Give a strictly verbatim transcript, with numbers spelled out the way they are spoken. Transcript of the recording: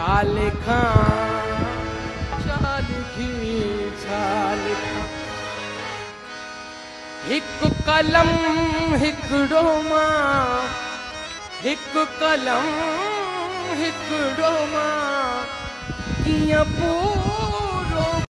छा लिखां छा लिखी छा लिखां। हिकु कलम हिकिड़ो मां हिकु कलम हिकिड़ो मां कीअं पूरो